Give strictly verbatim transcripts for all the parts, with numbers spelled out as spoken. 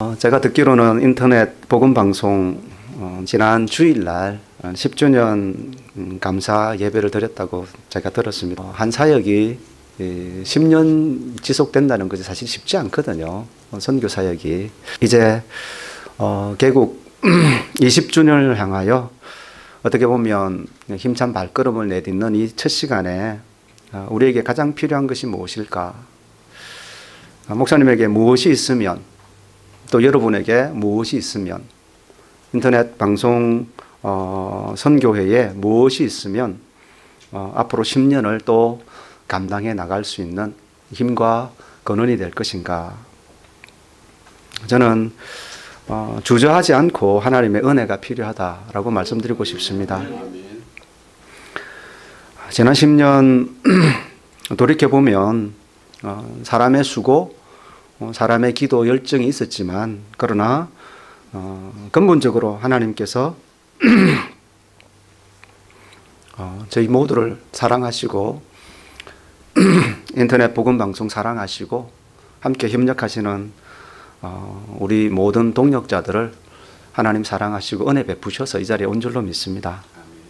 어, 제가 듣기로는 인터넷 복음방송 어, 지난 주일날 십 주년 감사 예배를 드렸다고 제가 들었습니다. 한 사역이 십 년 지속된다는 것이 사실 쉽지 않거든요. 선교 사역이. 이제 어, 개국 이십 주년을 향하여 어떻게 보면 힘찬 발걸음을 내딛는 이 첫 시간에 우리에게 가장 필요한 것이 무엇일까? 목사님에게 무엇이 있으면, 또 여러분에게 무엇이 있으면, 인터넷 방송 어, 선교회에 무엇이 있으면 어, 앞으로 십 년을 또 감당해 나갈 수 있는 힘과 근원이 될 것인가? 저는 어, 주저하지 않고 하나님의 은혜가 필요하다라고 말씀드리고 싶습니다. 지난 십 년 돌이켜보면 어, 사람의 수고, 어, 사람의 기도 열정이 있었지만, 그러나 어, 근본적으로 하나님께서 어, 저희 모두를 사랑하시고 인터넷 복음방송 사랑하시고 함께 협력하시는 어, 우리 모든 동력자들을 하나님 사랑하시고 은혜 베푸셔서 이 자리에 온 줄로 믿습니다.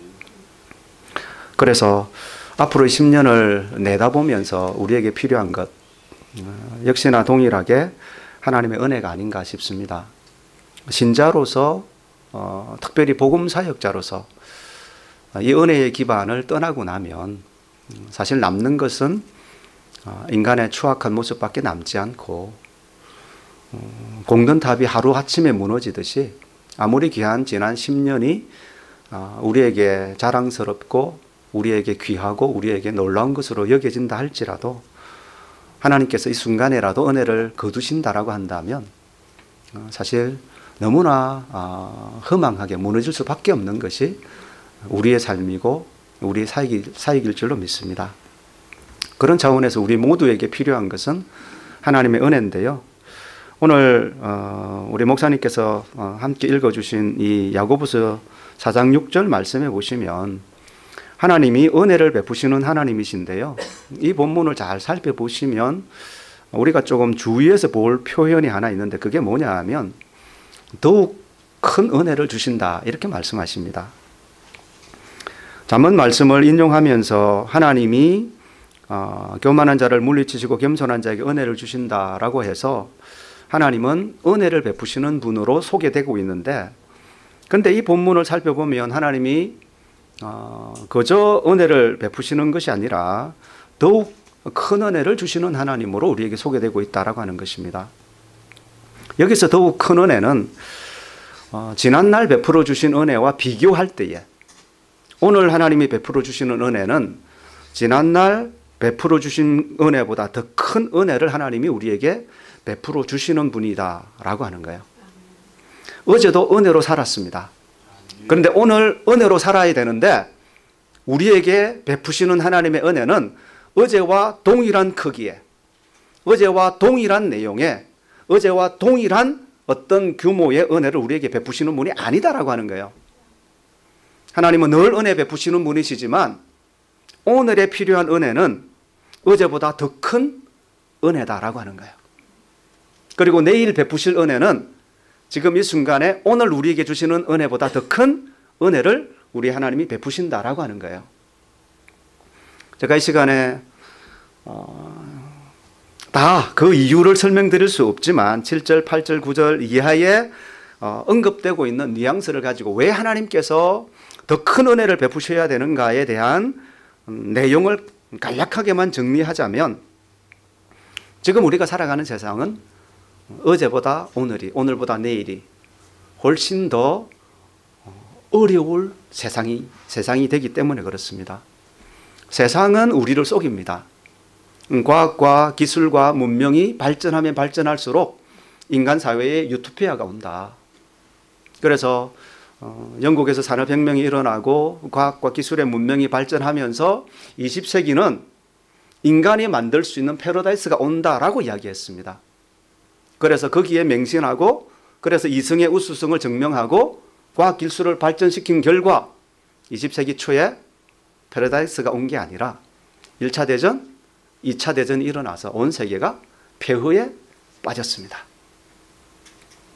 그래서 앞으로 십 년을 내다보면서 우리에게 필요한 것 어, 역시나 동일하게 하나님의 은혜가 아닌가 싶습니다. 신자로서 어, 특별히 복음 사역자로서 이 은혜의 기반을 떠나고 나면 사실 남는 것은 어, 인간의 추악한 모습밖에 남지 않고 어, 공든탑이 하루아침에 무너지듯이 아무리 귀한 지난 십 년이 어, 우리에게 자랑스럽고 우리에게 귀하고 우리에게 놀라운 것으로 여겨진다 할지라도 하나님께서 이 순간에라도 은혜를 거두신다라고 한다면 어, 사실 너무나 어, 허망하게 무너질 수밖에 없는 것이 우리의 삶이고 우리의 사역일, 사역일 줄로 믿습니다. 그런 차원에서 우리 모두에게 필요한 것은 하나님의 은혜인데요. 오늘 어, 우리 목사님께서 어, 함께 읽어주신 이 야고보서 사 장 육 절 말씀에 보시면 하나님이 은혜를 베푸시는 하나님이신데요. 이 본문을 잘 살펴보시면 우리가 조금 주의해서 볼 표현이 하나 있는데 그게 뭐냐 하면 더욱 큰 은혜를 주신다 이렇게 말씀하십니다. 잠언 말씀을 인용하면서 하나님이 어, 교만한 자를 물리치시고 겸손한 자에게 은혜를 주신다라고 해서 하나님은 은혜를 베푸시는 분으로 소개되고 있는데, 근데 이 본문을 살펴보면 하나님이 어, 그저 은혜를 베푸시는 것이 아니라 더욱 큰 은혜를 주시는 하나님으로 우리에게 소개되고 있다라고 하는 것입니다. 여기서 더욱 큰 은혜는 어, 지난날 베풀어 주신 은혜와 비교할 때에 오늘 하나님이 베풀어 주시는 은혜는 지난날 베풀어 주신 은혜보다 더 큰 은혜를 하나님이 우리에게 베풀어 주시는 분이다라고 하는 거예요. 어제도 은혜로 살았습니다. 그런데 오늘 은혜로 살아야 되는데 우리에게 베푸시는 하나님의 은혜는 어제와 동일한 크기에, 어제와 동일한 내용에, 어제와 동일한 어떤 규모의 은혜를 우리에게 베푸시는 분이 아니다라고 하는 거예요. 하나님은 늘 은혜 베푸시는 분이시지만 오늘에 필요한 은혜는 어제보다 더 큰 은혜다라고 하는 거예요. 그리고 내일 베푸실 은혜는 지금 이 순간에 오늘 우리에게 주시는 은혜보다 더 큰 은혜를 우리 하나님이 베푸신다라고 하는 거예요. 제가 이 시간에 어, 다 그 이유를 설명드릴 수 없지만 칠 절, 팔 절, 구 절 이하에 어, 언급되고 있는 뉘앙스를 가지고 왜 하나님께서 더 큰 은혜를 베푸셔야 되는가에 대한 음, 내용을 간략하게만 정리하자면 지금 우리가 살아가는 세상은 어제보다 오늘이, 오늘보다 내일이 훨씬 더 어려울 세상이, 세상이 되기 때문에 그렇습니다. 세상은 우리를 속입니다. 과학과 기술과 문명이 발전하면 발전할수록 인간 사회에 유토피아가 온다. 그래서 어, 영국에서 산업혁명이 일어나고 과학과 기술의 문명이 발전하면서 이십 세기는 인간이 만들 수 있는 패러다이스가 온다라고 이야기했습니다. 그래서 거기에 맹신하고 그래서 이성의 우수성을 증명하고 과학기술을 발전시킨 결과 이십 세기 초에 패러다이스가 온 게 아니라 일 차 대전, 이 차 대전이 일어나서 온 세계가 폐허에 빠졌습니다.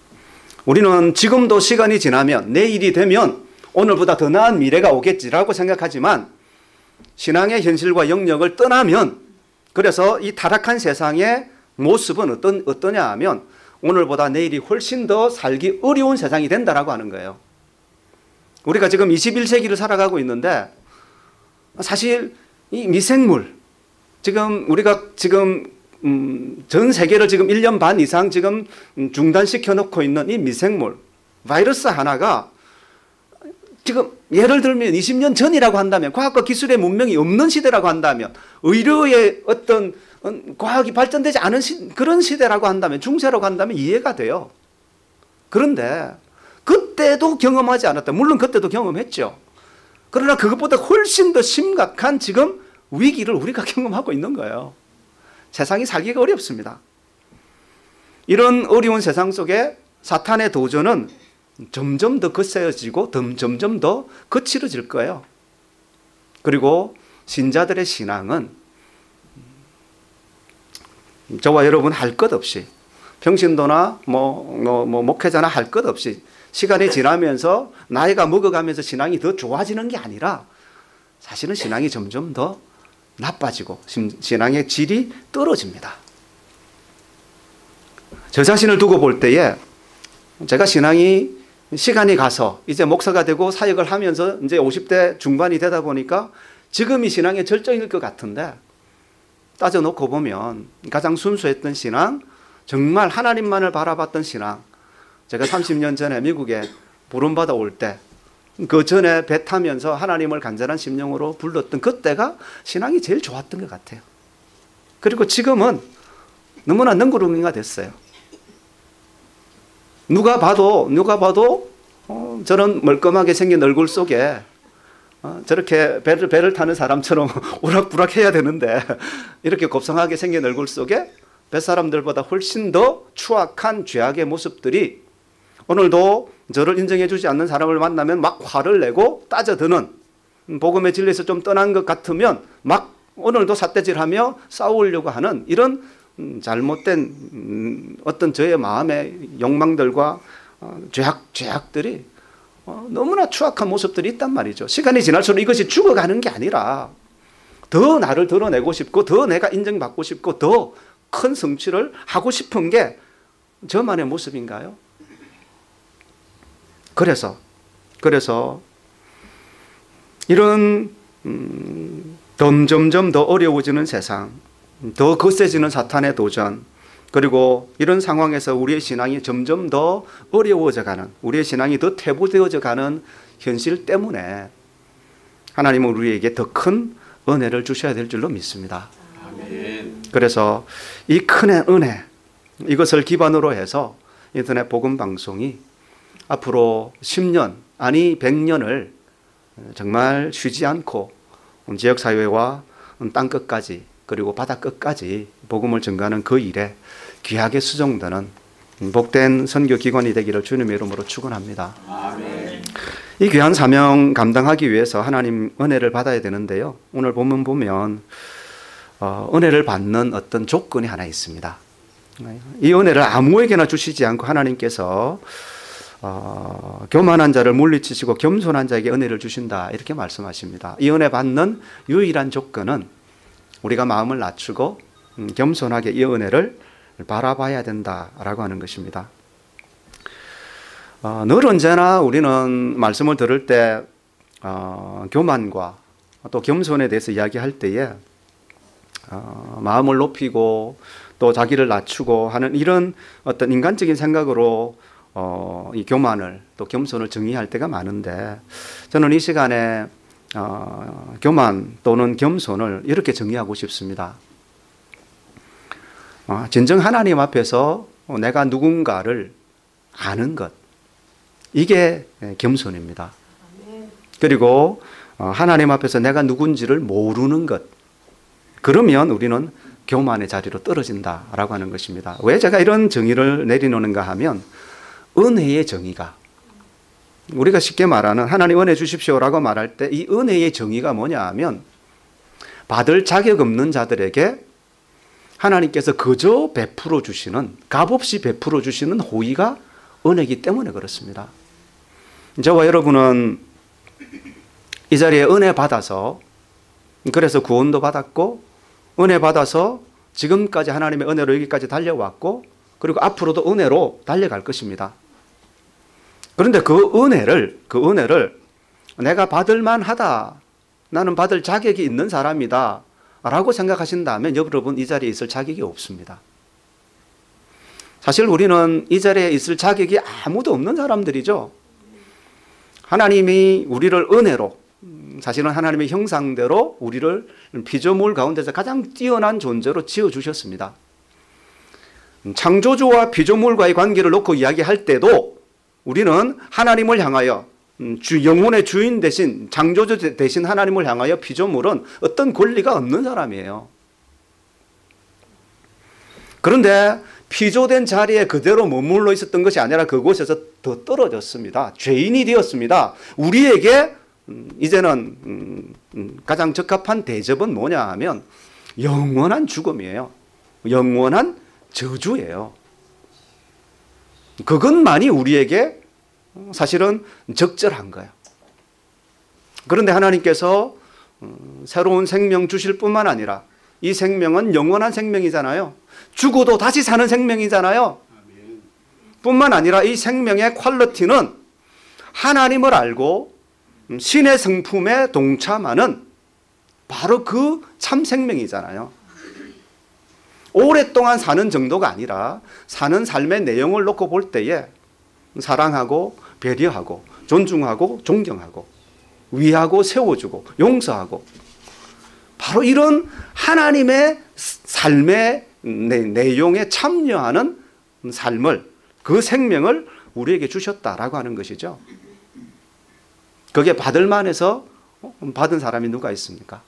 우리는 지금도 시간이 지나면 내일이 되면 오늘보다 더 나은 미래가 오겠지라고 생각하지만 신앙의 현실과 영역을 떠나면 그래서 이 타락한 세상의 모습은 어떤, 어떠냐 하면 오늘보다 내일이 훨씬 더 살기 어려운 세상이 된다라고 하는 거예요. 우리가 지금 이십일 세기를 살아가고 있는데 사실 이 미생물 지금 우리가 지금 음, 전 세계를 지금 일 년 반 이상 지금 중단시켜 놓고 있는 이 미생물 바이러스 하나가 지금 예를 들면 이십 년 전이라고 한다면 과학과 기술의 문명이 없는 시대라고 한다면 의료의 어떤 과학이 발전되지 않은 시, 그런 시대라고 한다면 중세라고 한다면 이해가 돼요. 그런데 그때도 경험하지 않았다. 물론 그때도 경험했죠. 그러나 그것보다 훨씬 더 심각한 지금 위기를 우리가 경험하고 있는 거예요. 세상이 살기가 어렵습니다. 이런 어려운 세상 속에 사탄의 도전은 점점 더 거세어지고 점점 더 거칠어질 거예요. 그리고 신자들의 신앙은 저와 여러분 할 것 없이 평신도나 뭐, 뭐, 뭐 목회자나 할 것 없이 시간이 지나면서 나이가 먹어가면서 신앙이 더 좋아지는 게 아니라 사실은 신앙이 점점 더 나빠지고 신앙의 질이 떨어집니다. 저 자신을 두고 볼 때에 제가 신앙이 시간이 가서 이제 목사가 되고 사역을 하면서 이제 오십 대 중반이 되다 보니까 지금이 신앙의 절정일 것 같은데 따져놓고 보면 가장 순수했던 신앙, 정말 하나님만을 바라봤던 신앙, 제가 삼십 년 전에 미국에 부름받아 올 때 그 전에 배 타면서 하나님을 간절한 심령으로 불렀던 그때가 신앙이 제일 좋았던 것 같아요. 그리고 지금은 너무나 능구렁이가 됐어요. 누가 봐도 누가 봐도 어, 저런 멀끔하게 생긴 얼굴 속에 어, 저렇게 배를, 배를 타는 사람처럼 오락부락 해야 되는데 이렇게 곱상하게 생긴 얼굴 속에 뱃사람들보다 훨씬 더 추악한 죄악의 모습들이 오늘도 저를 인정해 주지 않는 사람을 만나면 막 화를 내고 따져드는, 복음의 진리에서 좀 떠난 것 같으면 막 오늘도 삿대질하며 싸우려고 하는 이런 잘못된 어떤 저의 마음의 욕망들과 죄악, 죄악들이 너무나 추악한 모습들이 있단 말이죠. 시간이 지날수록 이것이 죽어가는 게 아니라 더 나를 드러내고 싶고 더 내가 인정받고 싶고 더 큰 성취를 하고 싶은 게 저만의 모습인가요? 그래서 그래서 이런 음, 점점점 더 어려워지는 세상, 더 거세지는 사탄의 도전, 그리고 이런 상황에서 우리의 신앙이 점점 더 어려워져가는, 우리의 신앙이 더 퇴보되어져가는 현실 때문에 하나님은 우리에게 더 큰 은혜를 주셔야 될 줄로 믿습니다. 아멘. 그래서 이 큰 은혜, 이것을 기반으로 해서 인터넷 복음 방송이 앞으로 십 년 아니 백 년을 정말 쉬지 않고 지역사회와 땅끝까지 그리고 바다끝까지 복음을 전가하는 그 일에 귀하게 수종되는 복된 선교기관이 되기를 주님의 이름으로 축원합니다. 아멘. 이 귀한 사명 감당하기 위해서 하나님 은혜를 받아야 되는데요, 오늘 본문 보면 어, 은혜를 받는 어떤 조건이 하나 있습니다. 이 은혜를 아무에게나 주시지 않고 하나님께서 어, 교만한 자를 물리치시고 겸손한 자에게 은혜를 주신다, 이렇게 말씀하십니다. 이 은혜 받는 유일한 조건은 우리가 마음을 낮추고 음, 겸손하게 이 은혜를 바라봐야 된다라고 하는 것입니다. 어, 늘 언제나 우리는 말씀을 들을 때 어, 교만과 또 겸손에 대해서 이야기할 때에 어, 마음을 높이고 또 자기를 낮추고 하는 이런 어떤 인간적인 생각으로 어, 이 교만을 또 겸손을 정의할 때가 많은데, 저는 이 시간에 어, 교만 또는 겸손을 이렇게 정의하고 싶습니다. 어, 진정 하나님 앞에서 내가 누군가를 아는 것, 이게 겸손입니다. 그리고 어, 하나님 앞에서 내가 누군지를 모르는 것, 그러면 우리는 교만의 자리로 떨어진다라고 하는 것입니다. 왜 제가 이런 정의를 내리노는가 하면, 은혜의 정의가, 우리가 쉽게 말하는 하나님 은혜 주십시오라고 말할 때 이 은혜의 정의가 뭐냐 하면, 받을 자격 없는 자들에게 하나님께서 그저 베풀어 주시는, 값없이 베풀어 주시는 호의가 은혜이기 때문에 그렇습니다. 저와 여러분은 이 자리에 은혜 받아서, 그래서 구원도 받았고 은혜 받아서 지금까지 하나님의 은혜로 여기까지 달려왔고, 그리고 앞으로도 은혜로 달려갈 것입니다. 그런데 그 은혜를 그 은혜를 내가 받을 만하다, 나는 받을 자격이 있는 사람이다 라고 생각하신다면 여러분 이 자리에 있을 자격이 없습니다. 사실 우리는 이 자리에 있을 자격이 아무도 없는 사람들이죠. 하나님이 우리를 은혜로, 사실은 하나님의 형상대로 우리를 피조물 가운데서 가장 뛰어난 존재로 지어주셨습니다. 창조주와 피조물과의 관계를 놓고 이야기할 때도 우리는 하나님을 향하여, 주, 영혼의 주인 대신, 창조주 대신 하나님을 향하여 피조물은 어떤 권리가 없는 사람이에요. 그런데 피조된 자리에 그대로 머물러 있었던 것이 아니라 그곳에서 더 떨어졌습니다. 죄인이 되었습니다. 우리에게 이제는 가장 적합한 대접은 뭐냐 하면 영원한 죽음이에요. 영원한 저주예요. 그것만이 우리에게 사실은 적절한 거예요. 그런데 하나님께서 새로운 생명 주실 뿐만 아니라 이 생명은 영원한 생명이잖아요. 죽어도 다시 사는 생명이잖아요. 뿐만 아니라 이 생명의 퀄리티는 하나님을 알고 신의 성품에 동참하는 바로 그 참 생명이잖아요. 오랫동안 사는 정도가 아니라 사는 삶의 내용을 놓고 볼 때에 사랑하고 배려하고 존중하고 존경하고 위하고 세워주고 용서하고, 바로 이런 하나님의 삶의 내용에 참여하는 삶을, 그 생명을 우리에게 주셨다라고 하는 것이죠. 그게 받을 만해서 받은 사람이 누가 있습니까?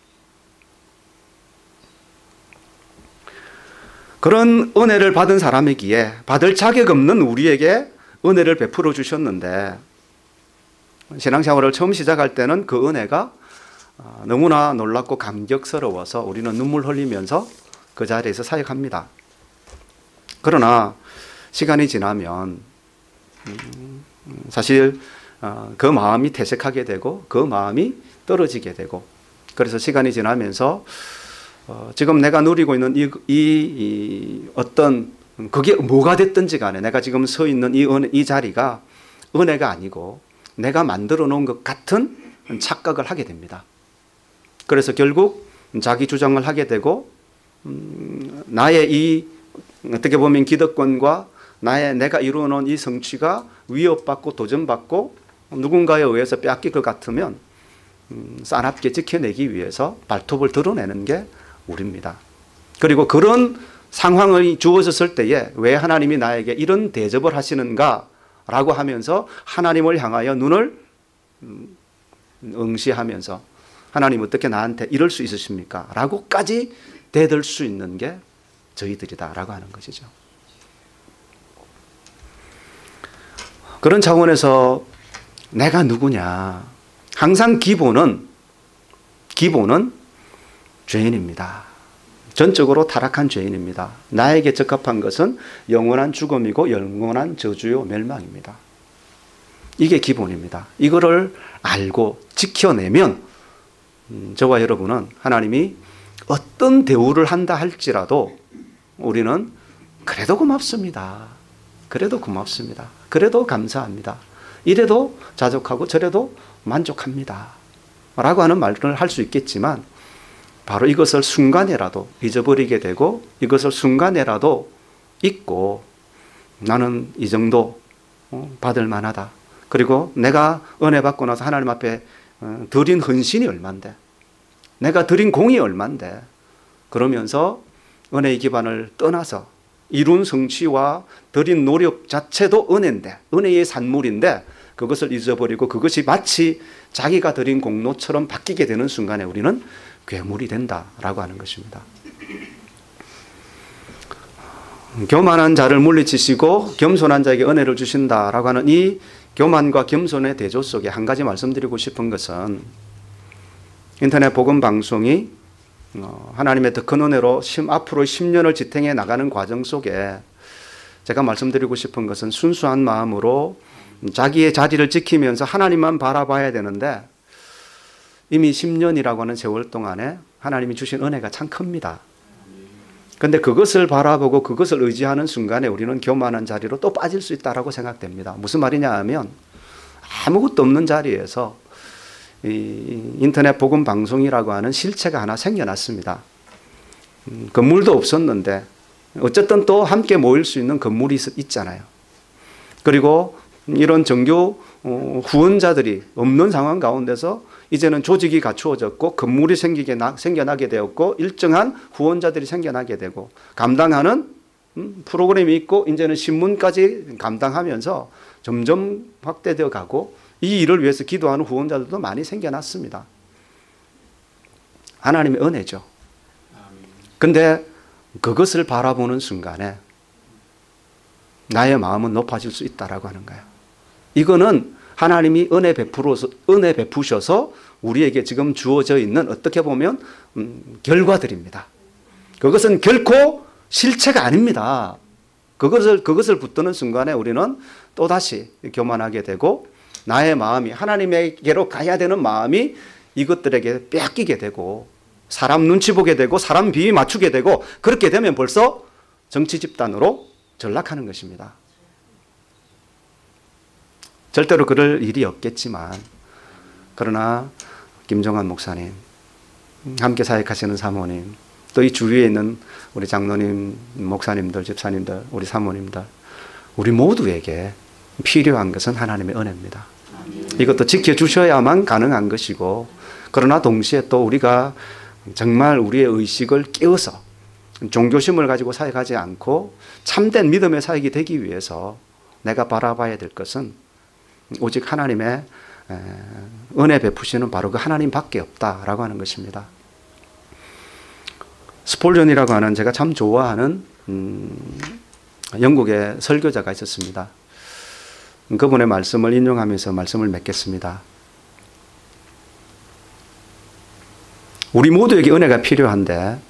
그런 은혜를 받은 사람이기에 받을 자격 없는 우리에게 은혜를 베풀어 주셨는데, 신앙생활을 처음 시작할 때는 그 은혜가 너무나 놀랍고 감격스러워서 우리는 눈물 흘리면서 그 자리에서 사역합니다. 그러나 시간이 지나면 사실 그 마음이 퇴색하게 되고 그 마음이 떨어지게 되고, 그래서 시간이 지나면서 지금 내가 누리고 있는 이, 이, 이 어떤, 그게 뭐가 됐든지 간에 내가 지금 서 있는 이, 은혜, 이 자리가 은혜가 아니고 내가 만들어 놓은 것 같은 착각을 하게 됩니다. 그래서 결국 자기 주장을 하게 되고, 음, 나의 이 어떻게 보면 기득권과 나의 내가 이루어 놓은 이 성취가 위협받고 도전받고 누군가에 의해서 빼앗길 것 같으면 음, 싸납게 지켜내기 위해서 발톱을 드러내는 게 우리입니다. 그리고 그런 상황이 주어졌을 때에 왜 하나님이 나에게 이런 대접을 하시는가 라고 하면서 하나님을 향하여 눈을 응시하면서 하나님 어떻게 나한테 이럴 수 있으십니까? 라고까지 대들 수 있는 게 저희들이다 라고 하는 것이죠. 그런 차원에서 내가 누구냐, 항상 기본은 기본은 죄인입니다. 전적으로 타락한 죄인입니다. 나에게 적합한 것은 영원한 죽음이고 영원한 저주요 멸망입니다. 이게 기본입니다. 이거를 알고 지켜내면 저와 여러분은 하나님이 어떤 대우를 한다 할지라도 우리는 그래도 고맙습니다. 그래도 고맙습니다. 그래도 감사합니다. 이래도 자족하고 저래도 만족합니다. 라고 하는 말을 할 수 있겠지만, 바로 이것을 순간에라도 잊어버리게 되고 이것을 순간에라도 잊고 나는 이 정도 받을 만하다. 그리고 내가 은혜 받고 나서 하나님 앞에 드린 헌신이 얼만데, 내가 드린 공이 얼만데, 그러면서 은혜의 기반을 떠나서 이룬 성취와 드린 노력 자체도 은혜인데, 은혜의 산물인데 그것을 잊어버리고 그것이 마치 자기가 드린 공로처럼 바뀌게 되는 순간에 우리는 괴물이 된다라고 하는 것입니다. 교만한 자를 물리치시고 겸손한 자에게 은혜를 주신다라고 하는 이 교만과 겸손의 대조 속에 한 가지 말씀드리고 싶은 것은, 인터넷 복음 방송이 하나님의 더 큰 은혜로 앞으로 십 년을 지탱해 나가는 과정 속에 제가 말씀드리고 싶은 것은 순수한 마음으로 자기의 자리를 지키면서 하나님만 바라봐야 되는데 이미 십 년이라고 하는 세월 동안에 하나님이 주신 은혜가 참 큽니다. 그런데 그것을 바라보고 그것을 의지하는 순간에 우리는 교만한 자리로 또 빠질 수 있다고 생각됩니다. 무슨 말이냐 하면 아무것도 없는 자리에서 이 인터넷 복음 방송이라고 하는 실체가 하나 생겨났습니다. 음, 건물도 없었는데 어쨌든 또 함께 모일 수 있는 건물이 있, 있잖아요. 그리고 이런 정교 어, 후원자들이 없는 상황 가운데서 이제는 조직이 갖추어졌고 건물이 생기게 나, 생겨나게 되었고 일정한 후원자들이 생겨나게 되고 감당하는 음, 프로그램이 있고 이제는 신문까지 감당하면서 점점 확대되어 가고 이 일을 위해서 기도하는 후원자들도 많이 생겨났습니다. 하나님의 은혜죠. 그런데 그것을 바라보는 순간에 나의 마음은 높아질 수 있다라고 하는 거예요. 이거는 하나님이 은혜 베풀어서, 은혜 베푸셔서 우리에게 지금 주어져 있는 어떻게 보면 음, 결과들입니다. 그것은 결코 실체가 아닙니다. 그것을, 그것을 붙드는 순간에 우리는 또다시 교만하게 되고 나의 마음이 하나님에게로 가야 되는 마음이 이것들에게 뺏기게 되고 사람 눈치 보게 되고 사람 비위 맞추게 되고 그렇게 되면 벌써 정치 집단으로 전락하는 것입니다. 절대로 그럴 일이 없겠지만 그러나 김종환 목사님, 함께 사역하시는 사모님, 또 이 주위에 있는 우리 장로님, 목사님들, 집사님들, 우리 사모님들, 우리 모두에게 필요한 것은 하나님의 은혜입니다. 이것도 지켜주셔야만 가능한 것이고 그러나 동시에 또 우리가 정말 우리의 의식을 깨워서 종교심을 가지고 사역하지 않고 참된 믿음의 사역이 되기 위해서 내가 바라봐야 될 것은 오직 하나님의 은혜 베푸시는 바로 그 하나님밖에 없다라고 하는 것입니다. 스폴전이라고 하는 제가 참 좋아하는 음, 영국의 설교자가 있었습니다. 그분의 말씀을 인용하면서 말씀을 맺겠습니다. 우리 모두에게 은혜가 필요한데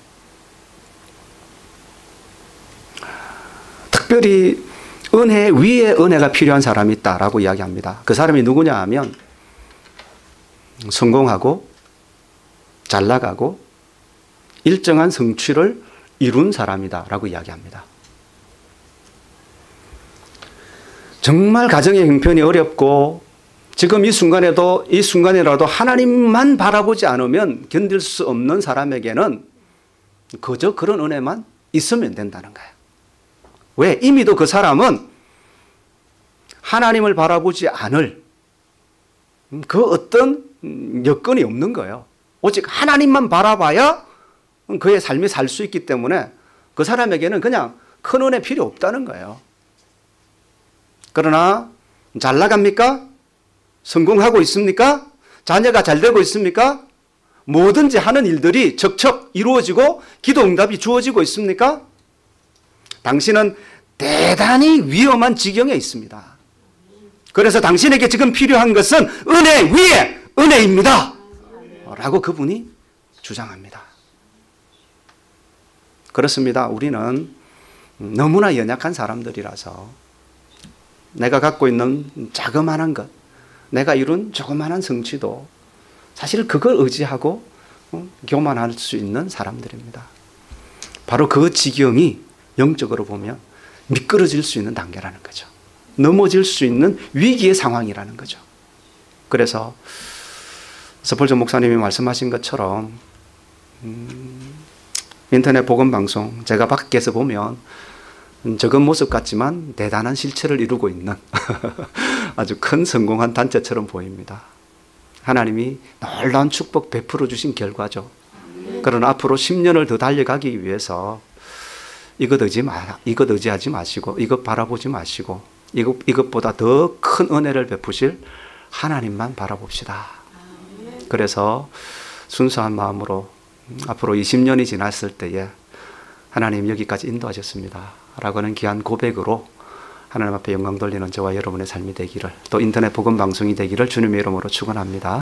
특별히 은혜 위에 은혜가 필요한 사람이 있다라고 이야기합니다. 그 사람이 누구냐 하면 성공하고 잘 나가고 일정한 성취를 이룬 사람이다라고 이야기합니다. 정말 가정의 형편이 어렵고 지금 이 순간에도 이 순간이라도 하나님만 바라보지 않으면 견딜 수 없는 사람에게는 그저 그런 은혜만 있으면 된다는 거예요. 왜? 이미도 그 사람은 하나님을 바라보지 않을 그 어떤 여건이 없는 거예요. 오직 하나님만 바라봐야 그의 삶이 살 수 있기 때문에 그 사람에게는 그냥 큰 은혜 필요 없다는 거예요. 그러나 잘 나갑니까? 성공하고 있습니까? 자녀가 잘 되고 있습니까? 뭐든지 하는 일들이 척척 이루어지고 기도 응답이 주어지고 있습니까? 당신은 대단히 위험한 지경에 있습니다. 그래서 당신에게 지금 필요한 것은 은혜 위에 은혜입니다. 라고 그분이 주장합니다. 그렇습니다. 우리는 너무나 연약한 사람들이라서 내가 갖고 있는 자그마한 것, 내가 이룬 조그마한 성취도 사실 그걸 의지하고 교만할 수 있는 사람들입니다. 바로 그 지경이 영적으로 보면 미끄러질 수 있는 단계라는 거죠. 넘어질 수 있는 위기의 상황이라는 거죠. 그래서 스폴전 목사님이 말씀하신 것처럼 음, 인터넷 복음방송 제가 밖에서 보면 적은 모습 같지만 대단한 실체를 이루고 있는 아주 큰 성공한 단체처럼 보입니다. 하나님이 놀라운 축복 베풀어 주신 결과죠. 그러나 앞으로 십 년을 더 달려가기 위해서 이것 의지 마, 이것 의지하지 마시고 이것 바라보지 마시고 이것, 이것보다 더 큰 은혜를 베푸실 하나님만 바라봅시다. 그래서 순수한 마음으로 앞으로 이십 년이 지났을 때에 하나님 여기까지 인도하셨습니다 라고 하는 귀한 고백으로 하나님 앞에 영광 돌리는 저와 여러분의 삶이 되기를, 또 인터넷 복음 방송이 되기를 주님의 이름으로 축원합니다.